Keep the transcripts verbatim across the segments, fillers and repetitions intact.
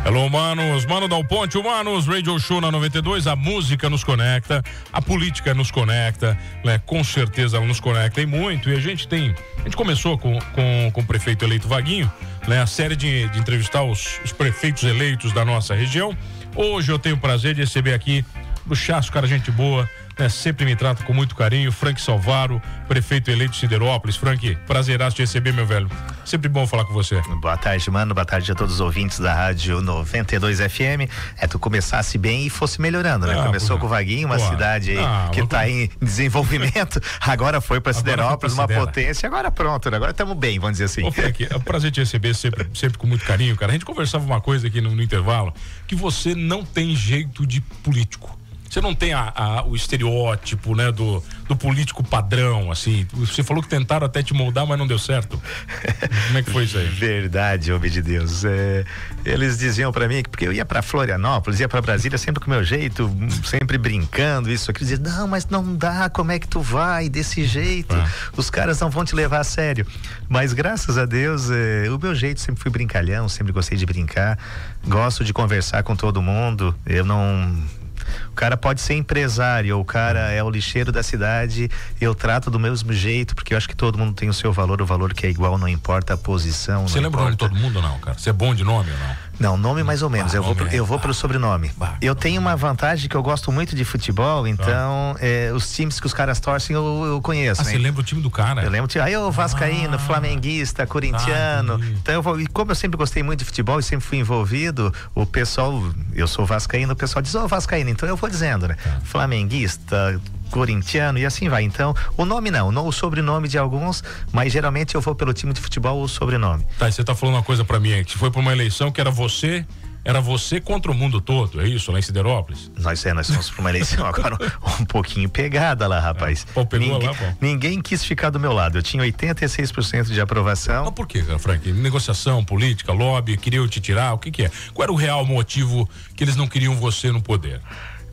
Alô, manos, Mano Dal Ponte, Humanos, Radio Show na noventa e dois, a música nos conecta, a política nos conecta, né? Com certeza ela nos conecta e muito, e a gente tem, a gente começou com, com, com o prefeito eleito Vaguinho, né? A série de, de entrevistar os, os prefeitos eleitos da nossa região. Hoje eu tenho o prazer de receber aqui do Chasso, cara, gente boa, né? Sempre me trata com muito carinho, Frank Salvaro, prefeito eleito de Siderópolis. Frank, prazeraço te receber, meu velho. Sempre bom falar com você. Boa tarde, mano. Boa tarde a todos os ouvintes da Rádio noventa e dois F M. É, tu começasse bem e fosse melhorando, né? Ah, Começou com o Vaguinho, uma Boa. cidade aí ah, que tá em desenvolvimento. Agora foi pra Siderópolis, uma potência. Agora pronto, né? Agora estamos bem, vamos dizer assim. Ô, Frank, é um prazer te receber sempre, sempre com muito carinho, cara. A gente conversava uma coisa aqui no, no intervalo, que você não tem jeito de político. Você não tem a, a, o estereótipo, né, do, do político padrão, assim. Você falou que tentaram até te moldar, mas não deu certo. Como é que foi isso aí? Verdade, homem de Deus. É, eles diziam pra mim, porque eu ia pra Florianópolis, ia pra Brasília sempre com o meu jeito, sempre brincando, isso aqui. Diziam, não, mas não dá, como é que tu vai desse jeito? Ah. Os caras não vão te levar a sério. Mas graças a Deus, é, o meu jeito sempre fui brincalhão, sempre gostei de brincar. Gosto de conversar com todo mundo. Eu não... O cara pode ser empresário, o cara é o lixeiro da cidade, eu trato do mesmo jeito, porque eu acho que todo mundo tem o seu valor, o valor que é igual, não importa a posição. Você lembra o nome de todo mundo ou não, cara? Você é bom de nome ou não? Não, nome mais ou menos, bah, eu, vou, é, eu vou bah, pelo sobrenome. Bah, eu tenho uma vantagem que eu gosto muito de futebol, então é, os times que os caras torcem eu, eu conheço. Ah, você lembra o time do cara? Eu lembro, aí eu vascaíno, ah, flamenguista, corintiano, ah, então eu vou, e como eu sempre gostei muito de futebol e sempre fui envolvido, o pessoal, eu sou vascaíno, o pessoal diz, ô oh, vascaíno, então eu vou dizendo, né? Ah. Flamenguista, corintiano e assim vai. Então, o nome não, não o sobrenome de alguns, mas geralmente eu vou pelo time de futebol ou o sobrenome. Tá, e você tá falando uma coisa pra mim, que foi pra uma eleição que era você, era você contra o mundo todo, é isso, lá em Siderópolis? Nós é, nós fomos pra uma eleição agora um, um pouquinho pegada lá, rapaz. É, pô, pegou ninguém, lá, pô. Ninguém quis ficar do meu lado, eu tinha oitenta e seis por cento de aprovação. Mas por que, cara, Frank? Negociação, política, lobby, queriam te tirar, o que que é? Qual era o real motivo que eles não queriam você no poder?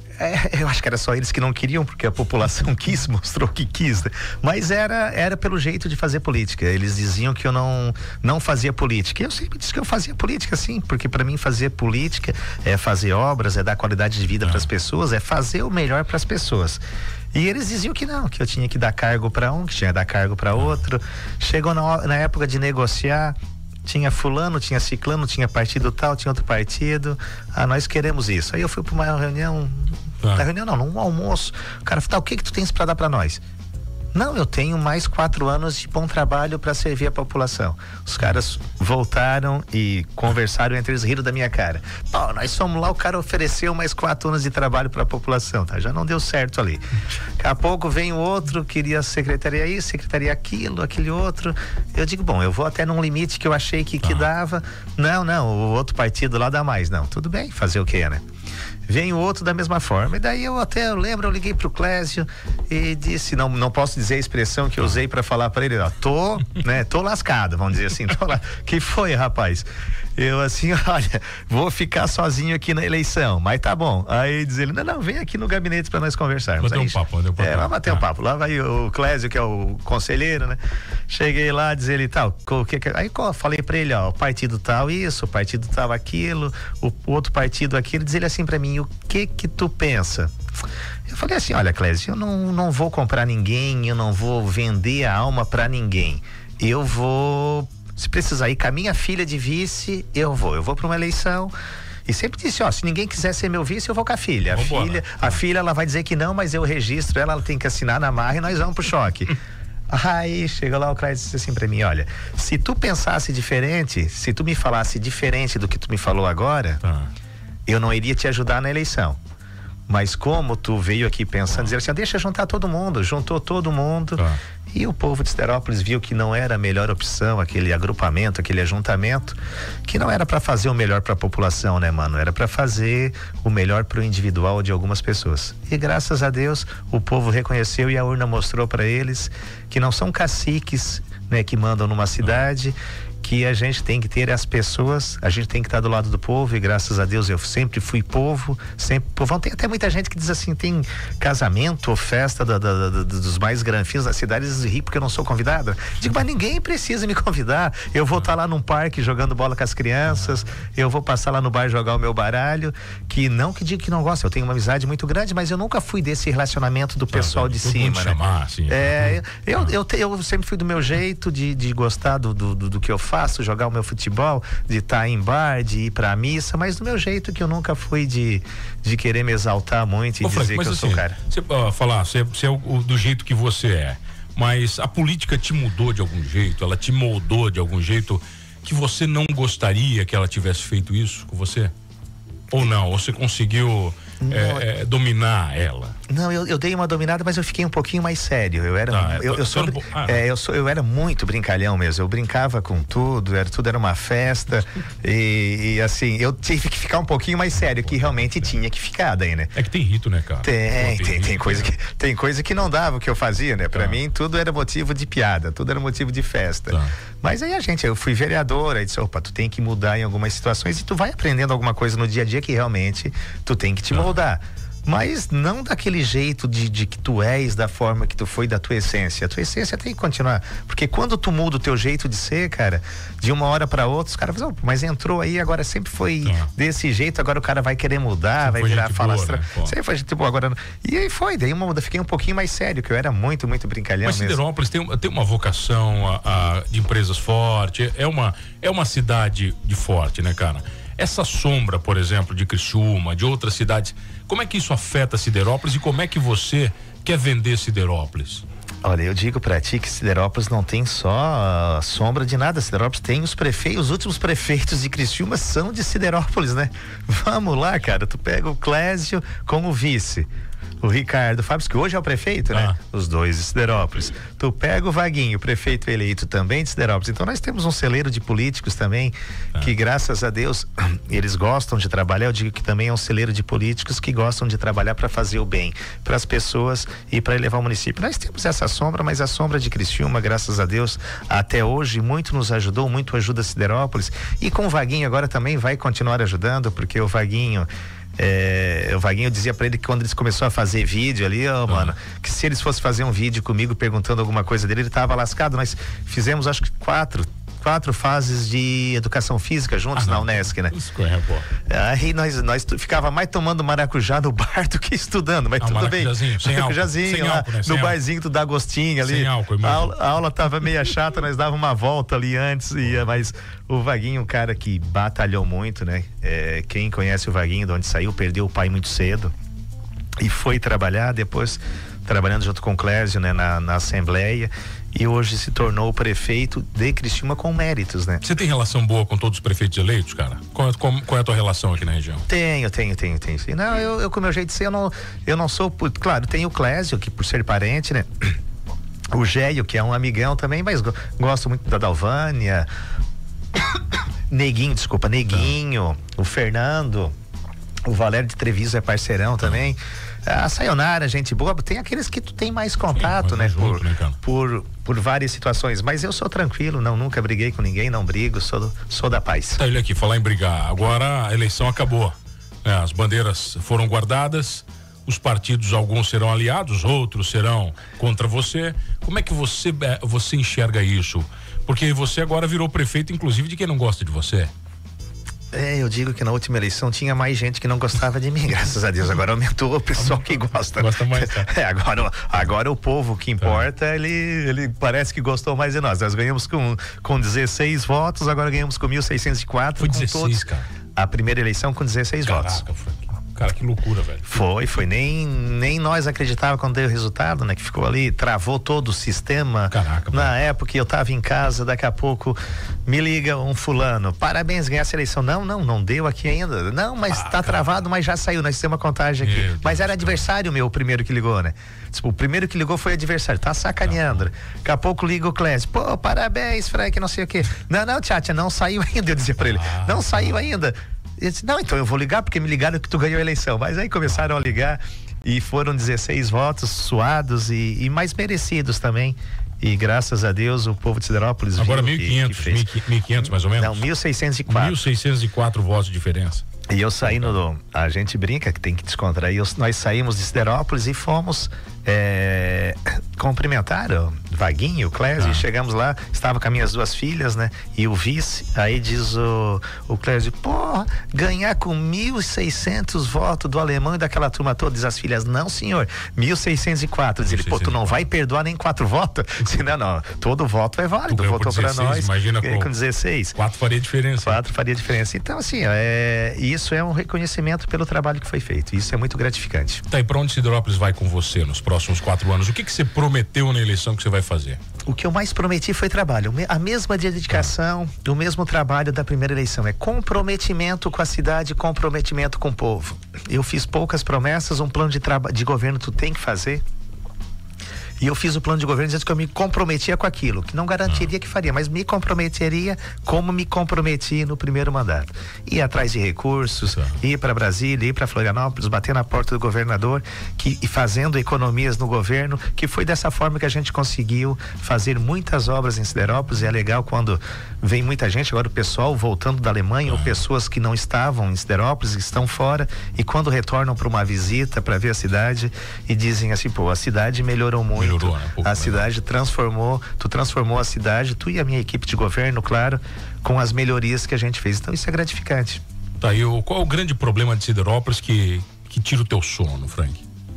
É, eu acho que era só eles que não queriam, porque a população quis, mostrou que quis, né? Mas era, era pelo jeito de fazer política. Eles diziam que eu não, não fazia política. E eu sempre disse que eu fazia política, sim, porque para mim fazer política é fazer obras, é dar qualidade de vida ah. para as pessoas, é fazer o melhor para as pessoas. E eles diziam que não, que eu tinha que dar cargo para um, que tinha que dar cargo para outro. Chegou na, na época de negociar, tinha fulano, tinha ciclano, tinha partido tal, tinha outro partido. Ah, nós queremos isso. Aí eu fui para uma reunião, ah. na reunião não, num almoço. O cara falou, tá, o que que tu tens para dar para nós? Não, eu tenho mais quatro anos de bom trabalho para servir a população. Os caras voltaram e conversaram entre eles, riram da minha cara. Pô, nós fomos lá, o cara ofereceu mais quatro anos de trabalho para a população, tá? Já não deu certo ali. Daqui a pouco vem o outro, queria secretaria isso, secretaria aquilo, aquele outro. Eu digo, bom, eu vou até num limite que eu achei que, que dava. Não, não, o outro partido lá dá mais. Não, tudo bem, fazer o quê, né? Vem o outro da mesma forma. E daí eu até eu lembro, eu liguei pro Clésio e disse, não, não posso dizer a expressão que eu usei para falar para ele, ó, tô, né, tô lascado, vamos dizer assim, tô lá. Que foi, rapaz? Eu assim, olha, vou ficar sozinho aqui na eleição, mas tá bom. Aí diz ele, não, não, vem aqui no gabinete para nós conversarmos. Bater um papo, um papo. É, vamos bater um papo. Lá vai o Clésio, que é o conselheiro, né? Cheguei lá, diz ele tal, o que que... aí falei para ele, ó, o partido tal isso, o partido tal aquilo, o, o outro partido aquilo, diz ele assim para mim, o que que tu pensa? Eu falei assim, olha, Clésio, eu não, não vou comprar ninguém, eu não vou vender a alma para ninguém. Eu vou, se precisar ir com a minha filha de vice, eu vou. Eu vou para uma eleição. E sempre disse, ó, se ninguém quiser ser meu vice, eu vou com a filha. A Vambora. filha, a filha, ela vai dizer que não, mas eu registro ela, ela tem que assinar na marra e nós vamos pro choque. Aí chega lá o Clésio disse assim pra mim, olha, se tu pensasse diferente, se tu me falasse diferente do que tu me falou agora, tá, eu não iria te ajudar na eleição. Mas como tu veio aqui pensando, dizer assim, deixa juntar todo mundo, juntou todo mundo, tá, e o povo de Siderópolis viu que não era a melhor opção, aquele agrupamento, aquele ajuntamento, que não era para fazer o melhor para a população, né, mano? Era para fazer o melhor para o individual de algumas pessoas. E graças a Deus, o povo reconheceu e a urna mostrou para eles que não são caciques, né, que mandam numa cidade, que a gente tem que ter as pessoas, a gente tem que estar do lado do povo, e graças a Deus eu sempre fui povo, sempre povão. Tem até muita gente que diz assim, tem casamento ou festa da, da, da, dos mais granfinos das cidades de Rio porque eu não sou convidado. Digo, mas ninguém precisa me convidar, eu vou estar lá num parque jogando bola com as crianças, eu vou passar lá no bar jogar o meu baralho, que não que diga que não gosta, eu tenho uma amizade muito grande, mas eu nunca fui desse relacionamento do pessoal de cima, né? Chamar, assim, é, eu, eu, eu, eu sempre fui do meu jeito de, de gostar do, do, do que eu faço, jogar o meu futebol, de estar em bar, de ir pra missa, mas do meu jeito, que eu nunca fui de, de querer me exaltar muito e Ô, dizer Frank, que eu assim, sou o cara. Você uh, falar, você, você é o, o, do jeito que você é, mas a política te mudou de algum jeito, ela te moldou de algum jeito que você não gostaria que ela tivesse feito isso com você? Ou não? Ou você conseguiu é, é, dominar ela? Não, eu, eu dei uma dominada, mas eu fiquei um pouquinho mais sério. Eu era, ah, eu, eu, sou, um, ah, é, eu sou, eu era muito brincalhão mesmo. Eu brincava com tudo, era tudo era uma festa e, e assim, eu tive que ficar um pouquinho mais sério, que realmente tinha que ficar daí, né? É que tem rito, né, cara? Tem, Pô, tem, tem, rito, tem coisa né? que tem coisa que não dava o que eu fazia, né? Pra tá. mim tudo era motivo de piada, tudo era motivo de festa. Tá. Mas aí a gente, eu fui vereadora, e disse, opa, tu tem que mudar em algumas situações e tu vai aprendendo alguma coisa no dia a dia que realmente tu tem que te tá. moldar. Mas não daquele jeito de, de que tu és, da forma que tu foi, da tua essência. A tua essência tem que continuar. Porque quando tu muda o teu jeito de ser, cara, de uma hora pra outra, os caras falam, oh, mas entrou aí, agora sempre foi ah. desse jeito, agora o cara vai querer mudar, sempre vai virar falastrão. Né? Sempre foi gente boa, agora. E aí foi, daí uma, fiquei um pouquinho mais sério, que eu era muito, muito brincalhão. Mas mesmo. Siderópolis tem, tem uma vocação a, a, de empresas forte, é uma, é uma cidade de forte, né, cara? Essa sombra, por exemplo, de Criciúma, de outras cidades, como é que isso afeta Siderópolis e como é que você quer vender Siderópolis? Olha, eu digo pra ti que Siderópolis não tem só uh, sombra de nada. Siderópolis tem os prefeitos, os últimos prefeitos de Criciúma são de Siderópolis, né? Vamos lá, cara, tu pega o Clésio com o vice. O Ricardo Fábio, que hoje é o prefeito, né? Ah. Os dois de Siderópolis. Tu pega o Vaguinho, prefeito eleito também de Siderópolis. Então nós temos um celeiro de políticos também, ah. que graças a Deus eles gostam de trabalhar. Eu digo que também é um celeiro de políticos que gostam de trabalhar para fazer o bem para as pessoas e para elevar o município. Nós temos essa sombra, mas a sombra de Criciúma, graças a Deus, até hoje muito nos ajudou, muito ajuda Siderópolis. E com o Vaguinho agora também vai continuar ajudando, porque o Vaguinho É, o Vaguinho dizia pra ele que quando eles começou a fazer vídeo ali, ó, oh, mano, que se eles fossem fazer um vídeo comigo perguntando alguma coisa dele, ele tava lascado. Nós fizemos acho que quatro quatro fases de educação física juntos ah, na Unesc, né? Isso é, pô. Aí nós, nós ficava mais tomando maracujá no bar do que estudando, mas ah, tudo bem. Sem maracujazinho, sem lá, álcool, né? no sem barzinho tu dá gostinho ali. Sem álcool, a, aula, a aula tava meia chata, nós dava uma volta ali antes, ia, mas o Vaguinho, um cara que batalhou muito, né? É, quem conhece o Vaguinho, de onde saiu, perdeu o pai muito cedo e foi trabalhar, depois trabalhando junto com o Clésio, né? Na, na Assembleia, e hoje se tornou o prefeito de Criciúma com méritos, né? Você tem relação boa com todos os prefeitos eleitos, cara? Qual, qual, qual é a tua relação aqui na região? Tenho, tenho, tenho, tenho. Sim. Não, eu, eu com o meu jeito de ser, eu não, eu não sou, claro, tem o Clésio, que por ser parente, né? O Géio, que é um amigão também, mas gosto muito da Dalvânia, Neguinho, desculpa, Neguinho, ah. o Fernando, o Valério de Treviso é parceirão ah. também. A Sayonara, gente boa, tem aqueles que tu tem mais contato, Sim, né? Por, né por, por várias situações, mas eu sou tranquilo, não, nunca briguei com ninguém, não brigo, sou, sou da paz. Tá ele aqui, falar em brigar, agora a eleição acabou, é, as bandeiras foram guardadas, os partidos, alguns serão aliados, outros serão contra você. Como é que você, você enxerga isso? Porque você agora virou prefeito, inclusive, de quem não gosta de você. É, eu digo que na última eleição tinha mais gente que não gostava de mim, graças a Deus. Agora aumentou o pessoal que gosta. Gosta mais, tá? É, agora, agora o povo que importa, tá. ele, ele parece que gostou mais de nós. Nós ganhamos com, com dezesseis votos, agora ganhamos com mil seiscentos e quatro. Foi dezesseis, todos, cara. A primeira eleição com dezesseis Caraca, votos. Frank. Cara, que loucura, velho. Foi, foi. Nem, nem nós acreditávamos quando deu o resultado, né? Que ficou ali, travou todo o sistema. Caraca, Na velho. época eu tava em casa, daqui a pouco me liga um fulano. Parabéns, ganhar a eleição. Não, não, não deu aqui ainda. Não, mas ah, tá cara. travado, mas já saiu. Nós temos uma contagem aqui. Meu mas Deus era adversário meu, o primeiro que ligou, né? Tipo, o primeiro que ligou foi adversário. Tá sacaneando. Tá. Daqui a pouco liga o Clésio. Pô, parabéns, Frank, não sei o quê. Não, não, Tchatcha, não saiu ainda. Eu dizia pra ele. Ah, não saiu ainda. Ele disse, não, então eu vou ligar porque me ligaram que tu ganhou a eleição. Mas aí começaram a ligar e foram dezesseis votos suados e, e mais merecidos também, E graças a Deus o povo de Siderópolis agora viu mil e quinhentos, mil e quinhentos mais ou menos? Não, mil seiscentos e quatro. mil seiscentos e quatro votos de diferença. E eu saí no... A gente brinca que tem que descontrair. Eu, nós saímos de Siderópolis e fomos é, cumprimentar o Vaguinho, o Clésio, ah. e chegamos lá, estava com as minhas duas filhas, né? E o vice, aí diz o, o Clésio, porra, ganhar com mil e seiscentos votos do alemão e daquela turma toda. Diz as filhas, não senhor, mil seiscentos e quatro. Diz ele, pô, tu não vai perdoar nem quatro votos? Diz, não, não, todo voto é válido, votou para nós. Imagina com, com dezesseis. Quatro faria diferença. Quatro faria diferença. Então, assim, é, isso é um reconhecimento pelo trabalho que foi feito. Isso é muito gratificante. Tá, e para onde Siderópolis vai com você nos próximos quatro anos? O que que você prometeu na eleição que você vai fazer? O que eu mais prometi foi trabalho. A mesma dedicação, ah. o mesmo trabalho da primeira eleição. É comprometimento com a cidade, comprometimento com o povo. Eu fiz poucas promessas, um plano de, de governo tu tem que fazer. E eu fiz o plano de governo dizendo que eu me comprometia com aquilo, que não garantiria que faria, mas me comprometeria como me comprometi no primeiro mandato. Ir atrás de recursos, tá. ir para Brasília, ir para Florianópolis, bater na porta do governador que, e fazendo economias no governo, que foi dessa forma que a gente conseguiu fazer muitas obras em Siderópolis. E é legal quando vem muita gente, agora o pessoal voltando da Alemanha, ah. ou pessoas que não estavam em Siderópolis, que estão fora, e quando retornam para uma visita para ver a cidade e dizem assim, pô, a cidade melhorou muito. Melhorou, né? Um a cidade melhor. transformou, tu transformou a cidade, tu e a minha equipe de governo, claro, com as melhorias que a gente fez. Então isso é gratificante. Tá, e o, qual é o grande problema de Siderópolis que, que tira o teu sono, Frank?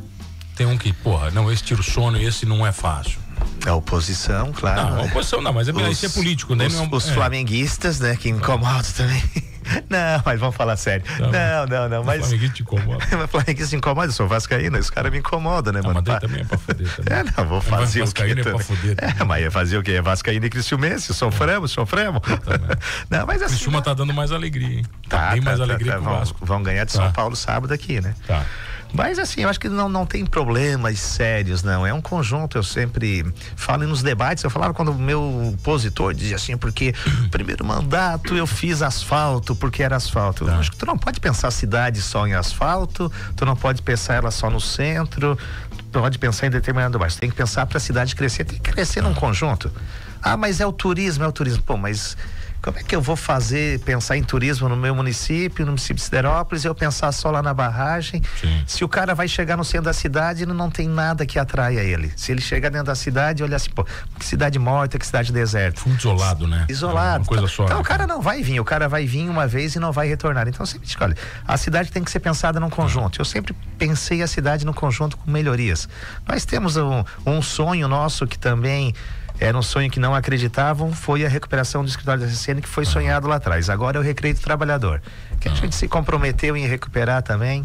Tem um que, porra, não, esse tira o sono e esse não é fácil. A oposição, claro. Não, a oposição não, mas é, os, isso é político, né? Os, não, os é. flamenguistas, né, que incomodam também. Não, mas vamos falar sério. Não, não, não. não mas... Flamenguista te incomoda. Mas Flamenguista te incomoda, eu sou vascaíno, esse cara me incomoda, né, não, mano? Mas também é pra foder também. É, não, vou fazer é, o quê? É pra foder também. É, mas ia fazer o quê? É vascaíno e Criciumense, sofremos, sofremos. Não, mas assim... Criciúma tá dando mais alegria, hein? Tá, tá bem tá, mais tá, alegria tá, que o vão, Vasco. Vão ganhar de São tá. Paulo sábado aqui, né? Tá. Mas assim, eu acho que não, não tem problemas sérios, não. É um conjunto, eu sempre falo nos debates, eu falava quando o meu opositor dizia assim, porque no primeiro mandato eu fiz asfalto, porque era asfalto. Tá. Eu acho que tu não pode pensar a cidade só em asfalto, tu não pode pensar ela só no centro, tu pode pensar em determinado bairro. Você tem que pensar para a cidade crescer, tem que crescer tá. num conjunto. Ah, mas é o turismo, é o turismo. Pô, mas... como é que eu vou fazer, pensar em turismo no meu município, no município de Siderópolis, e eu pensar só lá na barragem? Sim. Se o cara vai chegar no centro da cidade, não tem nada que atraia ele. Se ele chegar dentro da cidade e olhar assim, pô, que cidade morta, que cidade deserta. Fundo isolado, né? Isolado. É uma coisa só. Então né? o cara não vai vir, o cara vai vir uma vez e não vai retornar. Então sempre escolhe. A cidade tem que ser pensada num conjunto. Eu sempre pensei a cidade no conjunto com melhorias. Nós temos um, um sonho nosso que também... era um sonho que não acreditavam, foi a recuperação do escritório da C C N, que foi sonhado lá atrás. Agora é o Recreio do Trabalhador, que a gente se comprometeu em recuperar também.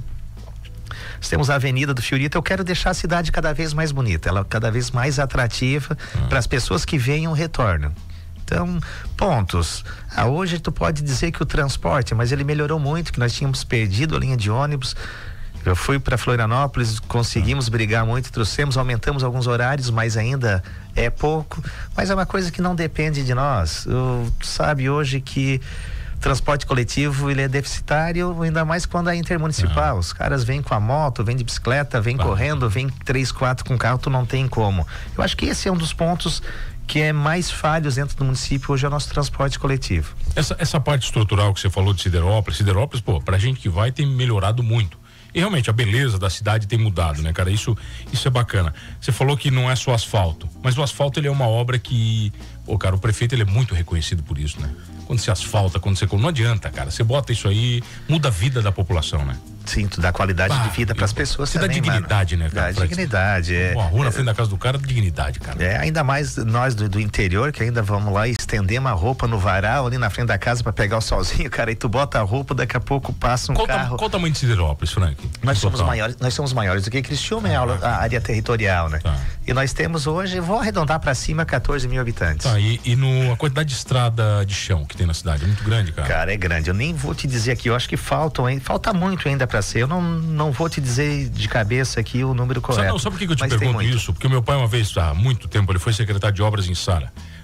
Nós temos a Avenida do Fiorito. Eu quero deixar a cidade cada vez mais bonita, ela cada vez mais atrativa para as pessoas que venham retornam. Então, pontos. Ah, hoje tu pode dizer que o transporte, mas ele melhorou muito, que nós tínhamos perdido a linha de ônibus. Eu fui para Florianópolis, conseguimos brigar muito, trouxemos, aumentamos alguns horários, mas ainda é pouco. Mas é uma coisa que não depende de nós. Eu, tu sabe hoje que transporte coletivo ele é deficitário, ainda mais quando é intermunicipal. Ah. Os caras vêm com a moto, vêm de bicicleta, vêm ah. correndo, vêm três, quatro com carro, tu não tem como. Eu acho que esse é um dos pontos que é mais falhos dentro do município hoje, é o nosso transporte coletivo. Essa, essa parte estrutural que você falou de Siderópolis, Siderópolis, pô, pra gente que vai tem melhorado muito. E realmente a beleza da cidade tem mudado, né, cara? Isso, isso é bacana. Você falou que não é só asfalto, mas o asfalto ele é uma obra que, pô, cara, o prefeito ele é muito reconhecido por isso, né? Quando você asfalta, quando você... não adianta, cara. Você bota isso aí, muda a vida da população, né? Sim, tu dá qualidade bah, de vida para as pessoas. Você dá dignidade, mano. né, cara? Dá dignidade, é. Uma rua na frente é, da casa do cara, dignidade, cara. É, ainda mais nós do, do interior, que ainda vamos lá e estendemos a roupa no varal ali na frente da casa para pegar o solzinho, cara, e tu bota a roupa, daqui a pouco passa um qual carro. Tam, qual o tamanho de Siderópolis, Frank? Nós somos maiores, nós somos maiores do que Criciúma, ah, a, a área territorial, né? Tá. E nós temos hoje, vou arredondar para cima, quatorze mil habitantes. Tá, e, e no, a quantidade de estrada de chão que tem na cidade é muito grande, cara? Cara, é grande. Eu nem vou te dizer aqui, eu acho que faltam, hein? Falta muito ainda para ser. Eu não não vou te dizer de cabeça aqui o número correto. Sabe, não, sabe por que eu te pergunto isso? Porque o meu pai uma vez, há muito tempo, ele foi secretário de obras em Sara.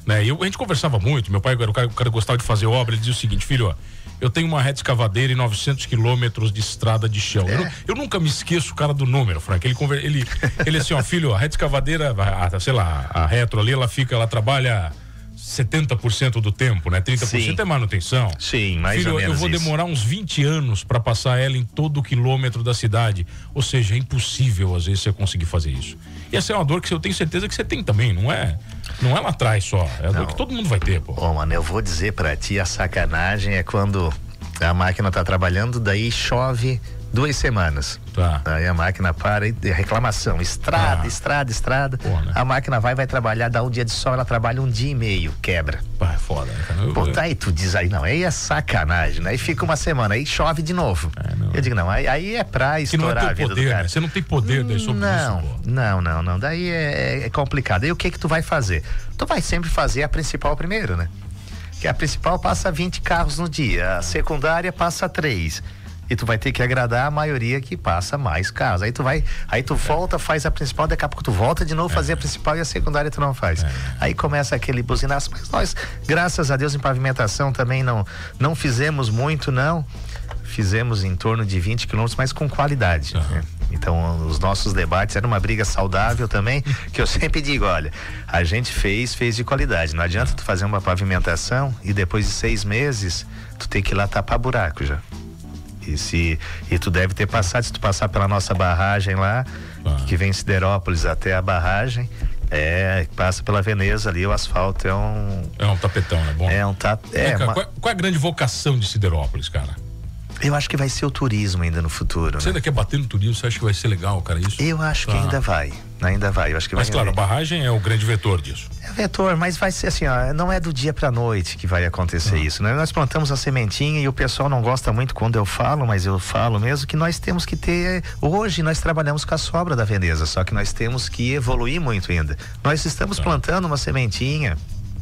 né? Eu, a gente conversava muito, meu pai era o cara, o cara gostava de fazer obra, ele dizia o seguinte, filho, ó, eu tenho uma reta escavadeira e novecentos quilômetros de estrada de chão. É. Eu, eu nunca me esqueço, cara, do número, Frank. Ele, ele, ele assim, ó, filho, a reta escavadeira, a, sei lá, a retro ali, ela fica, ela trabalha setenta por cento do tempo, né? trinta por cento Sim. é manutenção. Sim, mais filho, ou menos eu vou isso. demorar uns vinte anos para passar ela em todo o quilômetro da cidade. Ou seja, é impossível, às vezes, você conseguir fazer isso. E essa é uma dor que eu tenho certeza que você tem também, não é? Não é lá atrás só, é a dor que todo mundo vai ter, pô. Ô, mano, eu vou dizer pra ti, a sacanagem é quando a máquina tá trabalhando, daí chove duas semanas. Tá. Aí a máquina para e reclamação, estrada, ah. estrada, estrada. Pô, né? A máquina vai, vai trabalhar, dá um dia de sol, ela trabalha um dia e meio, quebra. Pô, é foda, né, cara? Eu, Pô, eu... tá aí, tu diz aí, não, aí é sacanagem, né? Aí fica uma semana, aí chove de novo. É, não. Eu digo, não, aí, aí é pra estourar não é a vida poder, do cara. Né? Você não tem poder daí sobre não, isso, pô. Não, não, não, daí é, é complicado. E o que que tu vai fazer? Tu vai sempre fazer a principal primeiro, né? Que a principal passa vinte carros no dia, a secundária passa três. E tu vai ter que agradar a maioria que passa mais carros. Aí tu vai, aí tu volta, faz a principal, daqui a pouco tu volta de novo é. fazer a principal e a secundária tu não faz. É. Aí começa aquele buzinaço, mas nós, graças a Deus, em pavimentação também não, não fizemos muito, não. Fizemos em torno de vinte quilômetros, mas com qualidade. Uhum. Né? Então, os nossos debates eram uma briga saudável também, que eu sempre digo, olha, a gente fez, fez de qualidade. Não adianta tu fazer uma pavimentação e depois de seis meses, tu tem que ir lá tapar buraco já. E, se, e tu deve ter passado, se tu passar pela nossa barragem lá, ah. que vem em Siderópolis até a barragem, é, passa pela Veneza ali, o asfalto é um... É um tapetão, né? Bom. É um tap... É, é, cara, uma... qual, qual é a grande vocação de Siderópolis, cara? Eu acho que vai ser o turismo ainda no futuro. Você né? ainda quer bater no turismo? Você acha que vai ser legal, cara, isso? Eu acho tá. que ainda vai, ainda vai. Eu acho que mas vai claro, haver. A barragem é o grande vetor disso. É vetor, mas vai ser assim, ó, não é do dia pra noite que vai acontecer ah. isso, né? Nós plantamos a sementinha e o pessoal não gosta muito quando eu falo, mas eu falo mesmo que nós temos que ter, hoje nós trabalhamos com a sobra da Veneza, só que nós temos que evoluir muito ainda. Nós estamos ah. plantando uma sementinha,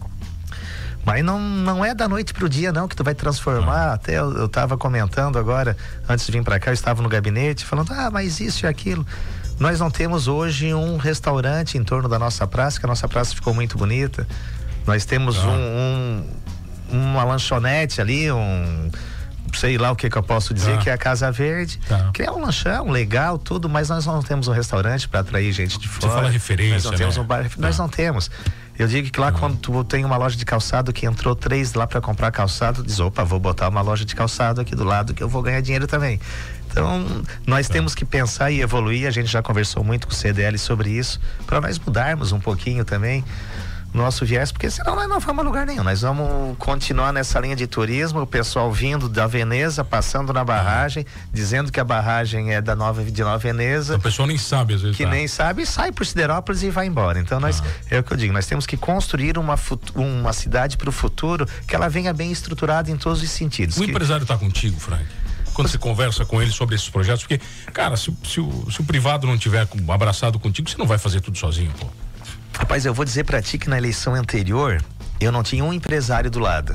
mas não, não é da noite pro dia não que tu vai transformar. Ah. Até eu, eu tava comentando agora, antes de vir pra cá, eu estava no gabinete falando, ah, mas isso e aquilo. Nós não temos hoje um restaurante em torno da nossa praça, que a nossa praça ficou muito bonita. Nós temos ah. um, um, uma lanchonete ali, um... sei lá o que que eu posso dizer, ah. que é a Casa Verde, tá. que é um lanchão legal, tudo, mas nós não temos um restaurante para atrair gente de fora. Você fala referência, nós não né? temos um bar, nós ah. não temos. Eu digo que lá ah. quando tu tem uma loja de calçado que entrou três lá para comprar calçado, diz, opa, vou botar uma loja de calçado aqui do lado que eu vou ganhar dinheiro também. Então, nós tá. temos que pensar e evoluir, a gente já conversou muito com o C D L sobre isso, para nós mudarmos um pouquinho também nosso viés, porque senão nós não vamos a lugar nenhum. Nós vamos continuar nessa linha de turismo, o pessoal vindo da Veneza, passando na barragem, dizendo que a barragem é da Nova, de Nova Veneza. O pessoal nem sabe às vezes. Que tá. nem sabe, sai por Siderópolis e vai embora. Então nós, ah. é o que eu digo, nós temos que construir uma, uma cidade para o futuro que ela venha bem estruturada em todos os sentidos. O que... empresário está contigo, Frank? Quando você conversa com ele sobre esses projetos, porque, cara, se, se, o, se o privado não tiver abraçado contigo, você não vai fazer tudo sozinho, pô. Rapaz, eu vou dizer pra ti que na eleição anterior eu não tinha um empresário do lado.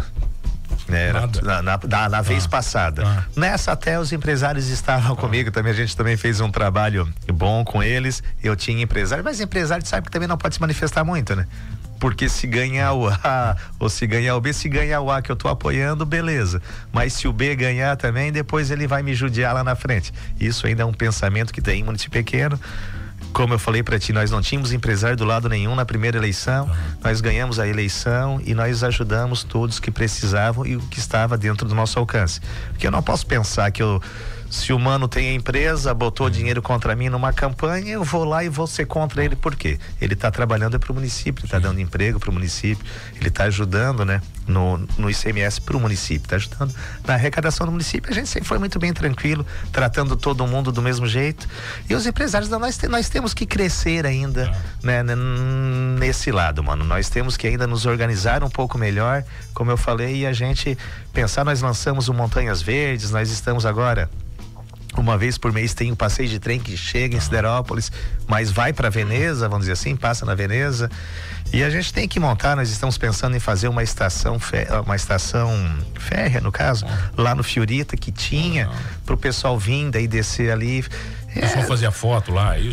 Né? Na, na, na, na vez ah, passada. Ah. Nessa até os empresários estavam ah. comigo também. A gente também fez um trabalho bom com eles. Eu tinha empresário, mas empresário sabe que também não pode se manifestar muito, né? Porque se ganhar o A ou se ganhar o B, se ganhar o A que eu tô apoiando, beleza. Mas se o B ganhar também, depois ele vai me judiar lá na frente. Isso ainda é um pensamento que tem em município pequeno. Como eu falei para ti, nós não tínhamos empresário do lado nenhum na primeira eleição, uhum. nós ganhamos a eleição e nós ajudamos todos que precisavam e o que estava dentro do nosso alcance. Porque eu não posso pensar que eu, se o mano tem a empresa, botou uhum. dinheiro contra mim numa campanha, eu vou lá e vou ser contra ele. Por quê? Ele está trabalhando para o município, ele está dando emprego para o município, ele está ajudando, né, no, no I C M S para o município, está ajudando na arrecadação do município. A gente sempre foi muito bem tranquilo, tratando todo mundo do mesmo jeito. E os empresários, nós, te, nós temos que crescer ainda, né, nesse lado, mano. Nós temos que ainda nos organizar um pouco melhor, como eu falei, e a gente pensar. Nós lançamos o Montanhas Verdes, nós estamos agora uma vez por mês tem o passeio de trem que chega em Siderópolis, mas vai para Veneza, vamos dizer assim, passa na Veneza. E a gente tem que montar, nós estamos pensando em fazer uma estação, uma estação férrea, no caso, lá no Fiorita, que tinha, para o pessoal vir daí descer ali. É, só fazer a foto lá, é isso?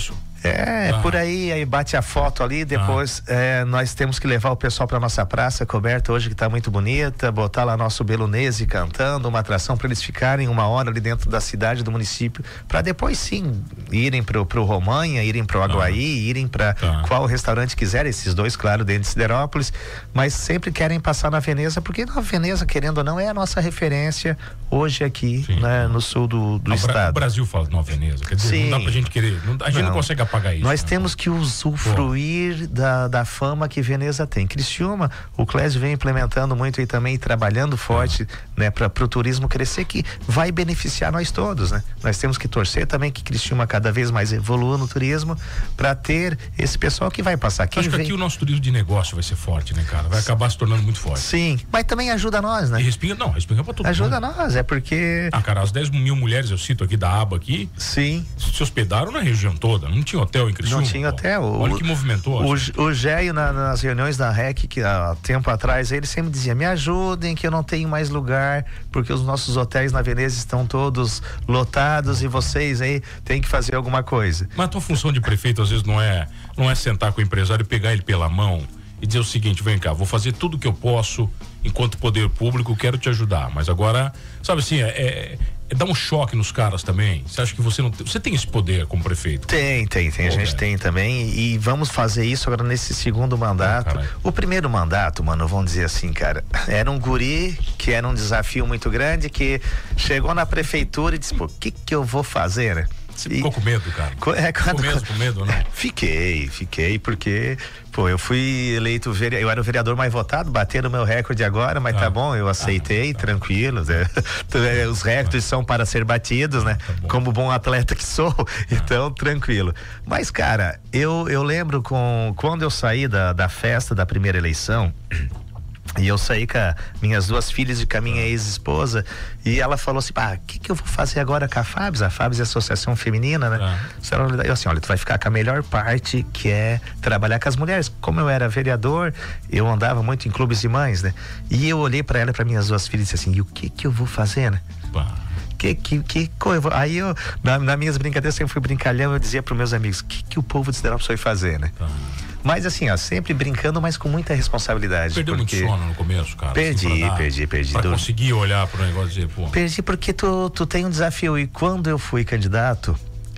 É, ah. por aí, aí bate a foto ali, depois ah. é, nós temos que levar o pessoal para nossa praça coberta hoje, que está muito bonita, botar lá nosso Belunese cantando, uma atração para eles ficarem uma hora ali dentro da cidade, do município, para depois sim irem pro, pro Romanha, irem pro Aguaí, ah. irem para ah. qual restaurante quiser, esses dois, claro, dentro de Siderópolis, mas sempre querem passar na Veneza, porque na Veneza, querendo ou não, é a nossa referência hoje aqui, né, no sul do, do o estado. O Brasil fala Nova Veneza, quer dizer, sim. não dá pra gente querer, não, a gente não, não consegue apagar isso. Nós né? temos que usufruir da, da fama que Veneza tem. Criciúma, o Clésio vem implementando muito e também trabalhando forte, ah. né, para o turismo crescer, que vai beneficiar nós todos, né? Nós temos que torcer também que Criciúma cada vez mais evolua no turismo para ter esse pessoal que vai passar. Quem Acho que vem... aqui o nosso turismo de negócio vai ser forte, né, cara? Vai acabar se tornando muito forte. Sim, mas também ajuda nós, né? E respinga, não, respinga pra todo ajuda mundo. nós, é porque... Ah, cara, as dez mil mulheres, eu cito aqui da aba aqui, sim, se hospedaram na região toda, não tinha hotel em Criciúma. Não tinha hotel. Olha que movimentou. O, o Géio, na, nas reuniões da R E C, que há tempo atrás, ele sempre dizia, me ajudem que eu não tenho mais lugar, porque os nossos hotéis na Veneza estão todos lotados e vocês aí têm que fazer alguma coisa. Mas a tua função de prefeito às vezes não é, não é sentar com o empresário e pegar ele pela mão e dizer o seguinte, vem cá, vou fazer tudo que eu posso enquanto poder público, quero te ajudar, mas agora, sabe assim, é, é, é dar um choque nos caras também. Você acha que você não tem, você tem esse poder como prefeito? Tem, tem, tem, Pô, a gente velho. tem também, e vamos fazer isso agora nesse segundo mandato. Ah, o primeiro mandato, mano, vamos dizer assim, cara, era um guri que era um desafio muito grande, que chegou na prefeitura e disse, pô, o que que eu vou fazer, né? Você ficou e, com medo, cara? É, quando, ficou mesmo com medo, né? Fiquei, fiquei, porque, pô, eu fui eleito, eu era o vereador mais votado, batendo o meu recorde agora, mas ah, tá bom, eu aceitei, ah, tá. tranquilo. Né? Os recordes ah, são para ser batidos, né? Tá Como bom atleta que sou, ah. então, tranquilo. Mas, cara, eu, eu lembro com, quando eu saí da, da festa da primeira eleição, e eu saí com a, minhas duas filhas e com a minha ex-esposa, e ela falou assim, pá, o que que eu vou fazer agora com a Fabs? A Fabs é a associação feminina, né? Ah. Eu assim, olha, tu vai ficar com a melhor parte, que é trabalhar com as mulheres. Como eu era vereador, eu andava muito em clubes de mães, né? E eu olhei pra ela e pra minhas duas filhas e disse assim, e o que que eu vou fazer, né? Pá. Que, que, que, aí eu, na, nas minhas brincadeiras, sempre fui brincalhão, eu dizia pros meus amigos, o que que o povo de Siderópolis foi fazer, né? Ah. Mas assim, ó, sempre brincando, mas com muita responsabilidade. Perdeu porque... muito sono no começo, cara? Perdi, assim, dar, perdi, perdi. Pra do... conseguir olhar pro negócio e dizer, pô... Perdi porque tu, tu tem um desafio, e quando eu fui candidato,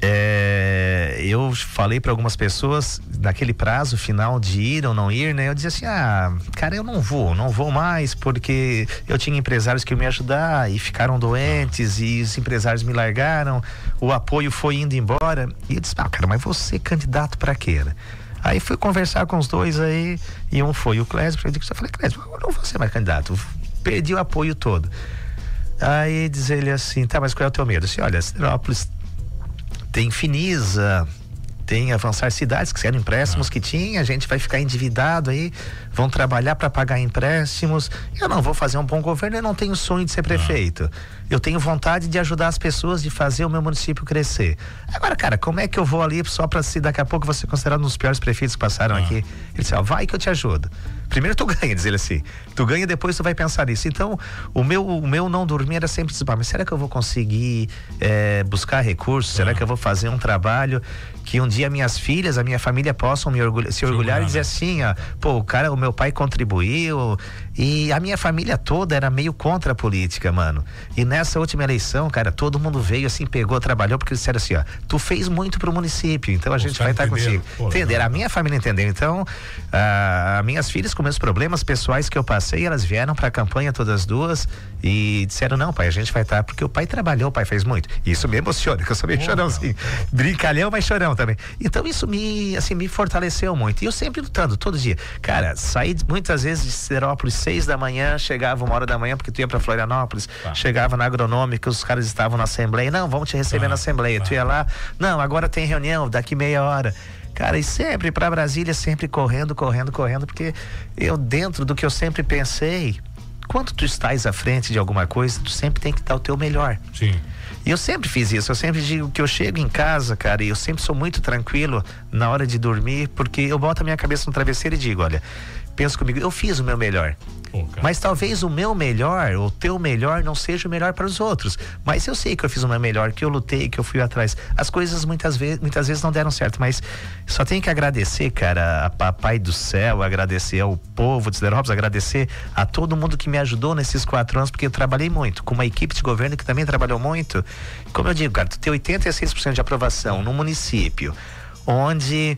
é, eu falei para algumas pessoas, naquele prazo final de ir ou não ir, né? Eu dizia assim, ah, cara, eu não vou, não vou mais, porque eu tinha empresários que iam me ajudar e ficaram doentes, e os empresários me largaram, o apoio foi indo embora, e eu disse, ah, cara, mas você candidato pra quê, né? Aí fui conversar com os dois aí, e um foi o Clésio, eu falei, Clésio, eu não vou ser mais candidato, perdi o apoio todo. Aí diz ele assim, tá, mas qual é o teu medo? Eu disse, olha, Siderópolis tem Finisa, tem Avançar Cidades, que eram empréstimos ah. que tinha, a gente vai ficar endividado aí, vão trabalhar para pagar empréstimos, eu não vou fazer um bom governo, eu não tenho sonho de ser prefeito, ah. eu tenho vontade de ajudar as pessoas, de fazer o meu município crescer. Agora, cara, como é que eu vou ali só para se daqui a pouco você considerado um dos piores prefeitos que passaram ah. aqui? Ele disse, ó, vai que eu te ajudo. Primeiro tu ganha, diz ele assim, tu ganha, depois tu vai pensar nisso. Então, o meu, o meu não dormir era sempre dizer, mas será que eu vou conseguir é, buscar recursos? Será ah. que eu vou fazer um trabalho que um dia minhas filhas, a minha família possam me orgulhar, se orgulhar e dizer assim, ó, pô, o cara, o meu pai contribuiu, e a minha família toda era meio contra a política, mano. E nessa última eleição, cara, todo mundo veio assim, pegou, trabalhou, porque eles disseram assim, ó, tu fez muito pro município, então a Pô, gente vai estar contigo. Entender, a minha família entendeu. Então, a, as minhas filhas, com meus problemas pessoais que eu passei, elas vieram pra campanha todas duas e disseram, não, pai, a gente vai estar, porque o pai trabalhou, o pai fez muito. Isso me emociona, que eu sou meio Pô, chorão, assim, brincalhão, mas chorão também. Então isso me, assim, me fortaleceu muito. E eu sempre lutando, todo dia. Cara, saí muitas vezes de Siderópolis, seis da manhã, chegava uma hora da manhã, porque tu ia pra Florianópolis, ah. chegava na agronômica, os caras estavam na assembleia, não, vamos te receber ah. na assembleia. Ah. Tu ia lá, não, agora tem reunião, daqui meia hora. Cara, e sempre pra Brasília, sempre correndo, correndo, correndo, porque eu, dentro do que eu sempre pensei, quando tu estás à frente de alguma coisa, tu sempre tem que dar o teu melhor. Sim. E eu sempre fiz isso, eu sempre digo que eu chego em casa, cara, e eu sempre sou muito tranquilo na hora de dormir, porque eu boto a minha cabeça no travesseiro e digo, olha, pensa comigo, eu fiz o meu melhor. Pô, mas talvez o meu melhor, o teu melhor não seja o melhor para os outros. Mas eu sei que eu fiz o meu melhor, que eu lutei, que eu fui atrás. As coisas muitas vezes, muitas vezes não deram certo, mas só tenho que agradecer, cara, a Papai do Céu, agradecer ao povo de Siderópolis, agradecer a todo mundo que me ajudou nesses quatro anos, porque eu trabalhei muito, com uma equipe de governo que também trabalhou muito. Como eu digo, cara, tu tem oitenta e seis por cento de aprovação no município, onde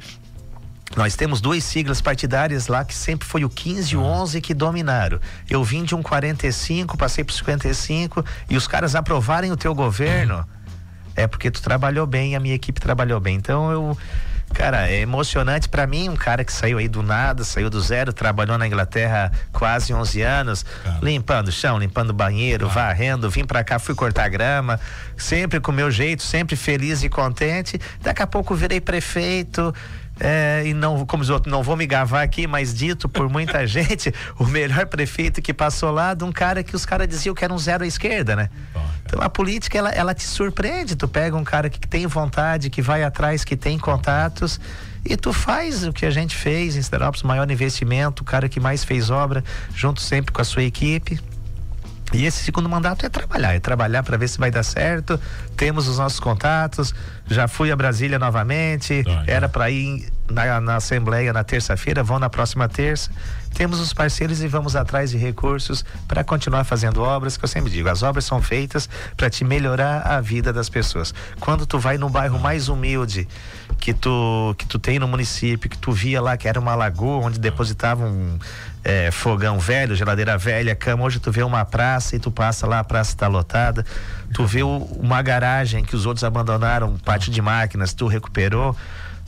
nós temos duas siglas partidárias lá que sempre foi o quinze e o onze que dominaram. Eu vim de um quarenta e cinco, passei para cinquenta e cinco e os caras aprovarem o teu governo, é porque tu trabalhou bem e a minha equipe trabalhou bem. Então eu, cara, é emocionante para mim, um cara que saiu aí do nada, saiu do zero, trabalhou na Inglaterra quase onze anos, cara, limpando o chão, limpando o banheiro, cara, varrendo, vim para cá, fui cortar grama, sempre com o meu jeito, sempre feliz e contente. Daqui a pouco virei prefeito. É, e não, como os outros, não vou me gavar aqui, mas dito por muita gente, o melhor prefeito que passou lá, de um cara que os caras diziam que era um zero à esquerda, né? Então a política, ela, ela te surpreende. Tu pega um cara que tem vontade, que vai atrás, que tem contatos, e tu faz o que a gente fez em Siderópolis, maior investimento, o cara que mais fez obra, junto sempre com a sua equipe. E esse segundo mandato é trabalhar, é trabalhar para ver se vai dar certo. Temos os nossos contatos, já fui a Brasília novamente, ah, era para ir na, na Assembleia na terça-feira, vão na próxima terça. Temos os parceiros e vamos atrás de recursos para continuar fazendo obras, que eu sempre digo, as obras são feitas para te melhorar a vida das pessoas. Quando tu vai no bairro mais humilde que tu, que tu tem no município, que tu via lá que era uma lagoa onde depositavam um, é, fogão velho, geladeira velha, cama, hoje tu vê uma praça e tu passa lá, a praça está lotada, tu vê o, uma garagem que os outros abandonaram, um pátio de máquinas, tu recuperou.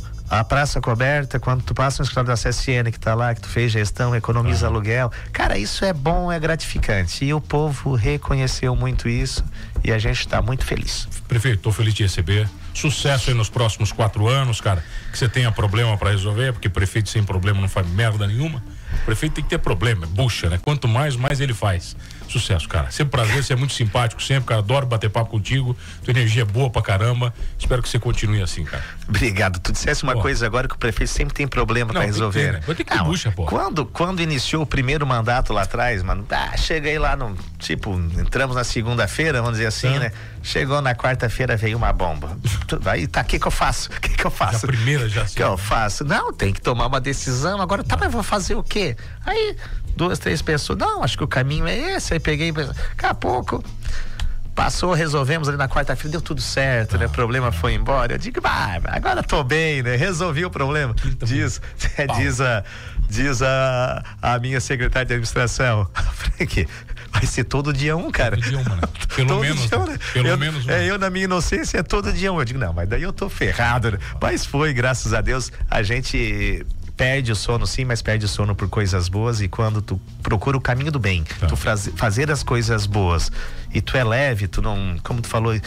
A praça coberta, quando tu passa no escritório da C S N que tá lá, que tu fez gestão, economiza ah. aluguel. Cara, isso é bom, é gratificante. E o povo reconheceu muito isso e a gente tá muito feliz. Prefeito, tô feliz de receber. Sucesso aí nos próximos quatro anos, cara. Que você tenha problema para resolver, porque prefeito sem problema não faz merda nenhuma. O prefeito tem que ter problema, é bucha, né? Quanto mais, mais ele faz. Sucesso, cara. Sempre prazer, você é muito simpático sempre, cara. Adoro bater papo contigo. Tua energia é boa pra caramba. Espero que você continue assim, cara. Obrigado. Tu dissesse uma pô. coisa agora que o prefeito sempre tem problema não, pra resolver. Tem, né? Vai ter que ter bucha, pô. Quando, quando iniciou o primeiro mandato lá atrás, mano, ah, cheguei lá no, tipo, entramos na segunda-feira, vamos dizer assim, ah. né? Chegou na quarta-feira, veio uma bomba. Aí tá, o que que eu faço? O que que eu faço? A primeira já. O que eu faço? Não, tem que tomar uma decisão. Agora, tá, mas vou fazer o quê? Aí, duas, três pessoas, não, acho que o caminho é esse. Aí peguei, daqui a pouco passou, resolvemos ali na quarta-feira, deu tudo certo, ah, né? O problema ah. foi embora. Eu digo, ah, agora tô bem, né? Resolvi o problema. Diz, é, diz a, diz a, a minha secretária de administração, Frank, vai ser todo dia um, cara. Todo dia um, mano. Pelo todo menos, dia um, né? Pelo eu, menos um. É, eu na minha inocência é todo dia um. Eu digo, não, mas daí eu tô ferrado, né? Mas foi, graças a Deus, a gente perde o sono sim, mas perde o sono por coisas boas, e quando tu procura o caminho do bem, tá. tu faz, fazer as coisas boas e tu é leve, tu não, como tu falou,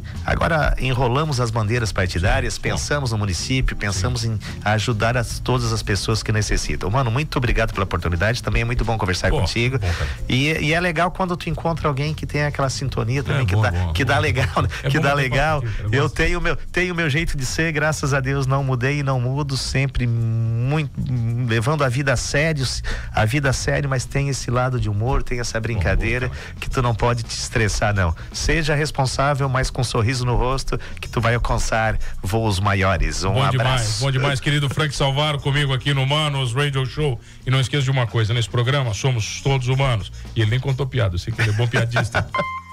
agora enrolamos as bandeiras partidárias, sim, pensamos no município, pensamos sim. em ajudar as, todas as pessoas que necessitam. Mano, muito obrigado pela oportunidade, também é muito bom conversar Pô, contigo. Bom, e, e é legal quando tu encontra alguém que tem aquela sintonia também, é, que, bom, dá, bom, que bom, dá legal, né? é que dá legal. Eu tenho meu, tenho meu jeito de ser, graças a Deus não mudei e não mudo, sempre muito, levando a vida a sério, a vida a sério, mas tem esse lado de humor, tem essa brincadeira, bom, bom, que tu não pode te estressar, não. Seja responsável, mas com um sorriso no rosto, que tu vai alcançar voos maiores. Um bom abraço. Demais, bom demais, querido Frank Salvaro, comigo aqui no Manos Radio Show. E não esqueça de uma coisa, nesse programa somos todos humanos. E ele nem contou piada, eu sei que ele é bom piadista.